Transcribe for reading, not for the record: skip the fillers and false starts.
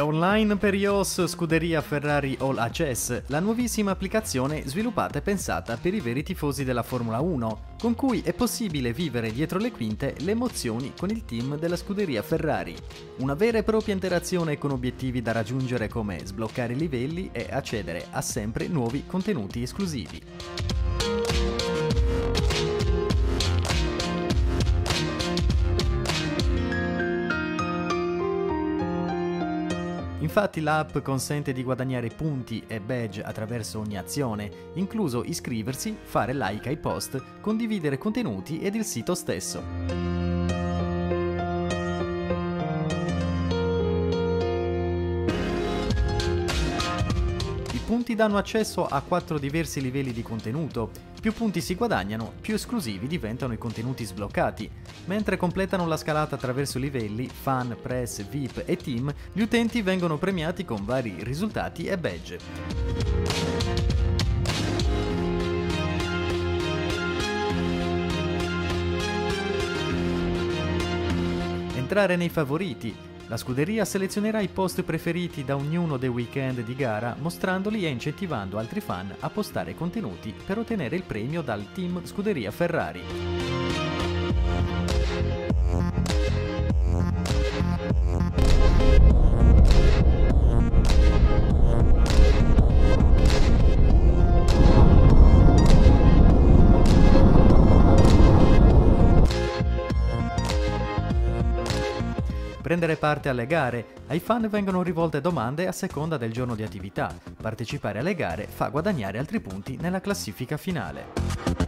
online per iOS Scuderia Ferrari All Access, la nuovissima applicazione sviluppata e pensata per i veri tifosi della Formula 1, con cui è possibile vivere dietro le quinte le emozioni con il team della Scuderia Ferrari. Una vera e propria interazione con obiettivi da raggiungere come sbloccare i livelli e accedere a sempre nuovi contenuti esclusivi. Infatti l'app consente di guadagnare punti e badge attraverso ogni azione, incluso iscriversi, fare like ai post, condividere contenuti ed il sito stesso. I punti danno accesso a 4 diversi livelli di contenuto. Più punti si guadagnano, più esclusivi diventano i contenuti sbloccati. Mentre completano la scalata attraverso i livelli, fan, press, VIP e team, gli utenti vengono premiati con vari risultati e badge. Entrare nei favoriti. La scuderia selezionerà i post preferiti da ognuno dei weekend di gara, mostrandoli e incentivando altri fan a postare contenuti per ottenere il premio dal team Scuderia Ferrari. Prendere parte alle gare. Ai fan vengono rivolte domande a seconda del giorno di attività. Partecipare alle gare fa guadagnare altri punti nella classifica finale.